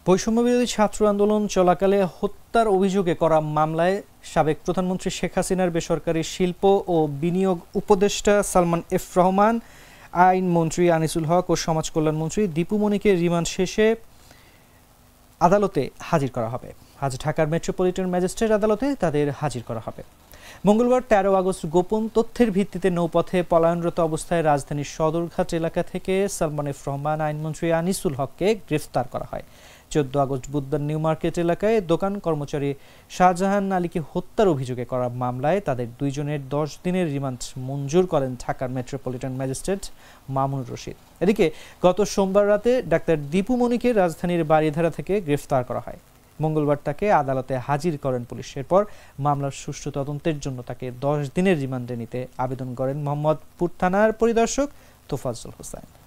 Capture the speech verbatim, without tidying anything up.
বৈষম্যবিরোধী ছাত্র আন্দোলন চলাকালে হত্যার অভিযোগে করা মামলায় সাবেক প্রধানমন্ত্রী শেখ হাসিনার বেসরকারি শিল্প ও বিনিয়োগ উপদেষ্টা সালমান এফ রহমান, আইনমন্ত্রী আনিসুল হক ও সমাজ কল্যাণমন্ত্রী দীপু মনিকে রিমান্ড শেষে আদালতে হাজির করা হবে। আজ ঢাকার মেট্রোপলিটন ম্যাজিস্ট্রেট আদালতে তাদের হাজির করা হবে। মঙ্গলবার তেরো আগস্ট গোপন তথ্যের ভিত্তিতে নৌপথে পলায়নরত অবস্থায় রাজধানীর সদরঘাট এলাকা থেকে সালমান এফ রহমান, আইনমন্ত্রী আনিসুল হককে গ্রেফতার করা হয়। চোদ্দ আগস্ট বুধবার নিউ মার্কেট এলাকায় দোকান কর্মচারী শাহজাহান আলীকে হত্যার অভিযোগে করা মামলায় তাদের দুইজনের দশ দিনের রিমান্ড মঞ্জুর করেন ঢাকার মেট্রোপলিটন ম্যাজিস্ট্রেট মামুনুর রশিদ। এদিকে গত সোমবার রাতে ডাক্তার দীপু মনিকে রাজধানীর বারিধারা থেকে গ্রেফতার করা হয়। মঙ্গলবার তাকে আদালতে হাজির করেন পুলিশ। এরপর মামলার সুষ্ঠু তদন্তের জন্য তাকে দশ দিনের রিমান্ডে নিতে আবেদন করেন মোহাম্মদপুর থানার পরিদর্শক তোফাজ্জল হোসেন।